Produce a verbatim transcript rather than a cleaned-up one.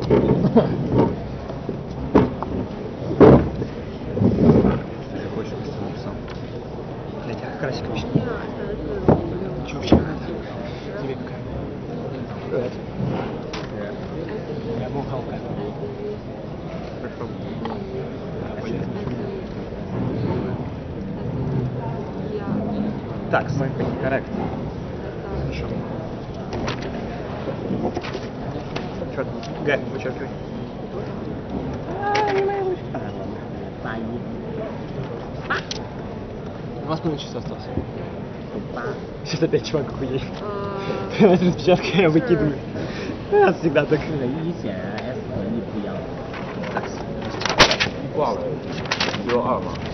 хочешь, ты написал. Блять, а красик вообще. Че вообще? Тебе какая? Привет. Я бухалка. Хорошо. Так, Коррект. хорошо. Что там? Г, вычеркивай. Два с половиной часа осталось. Сейчас опять чувак охуеет. Распечатка я выкидываю. Это всегда так. Wow. 有二吗？